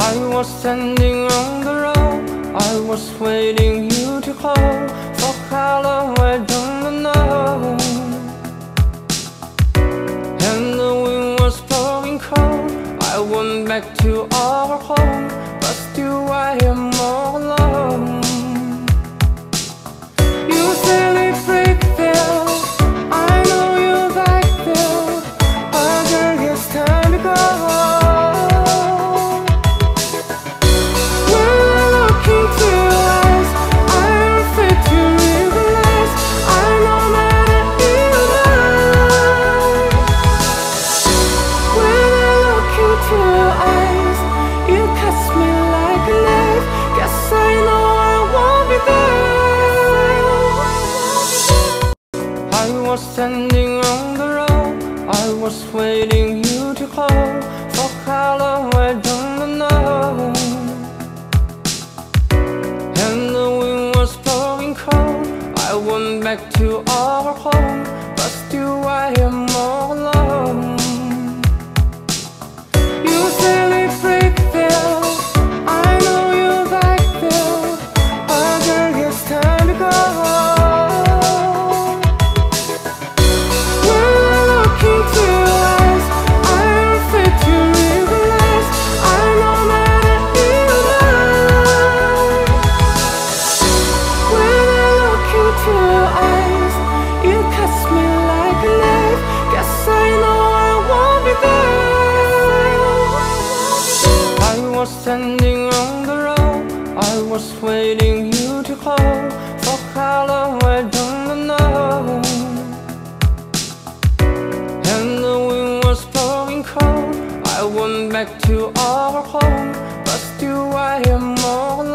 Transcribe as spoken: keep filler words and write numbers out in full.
I was standing on the road, I was waiting you to call. For how long I don't know. And the wind was blowing cold, I went back to our home, but still I am all alone. You say we break there, I know you like that, but girl, it's time to go. I was standing on the road, I was waiting you to call. For how long I don't know. And the wind was blowing cold, I went back to our home, but still I am all alone. You say we break there, I know you like that, but girl, it's time to go. I was standing on the road, I was waiting you to call. For how long I don't know. And the wind was blowing cold, I went back to our home, but still I am all alone.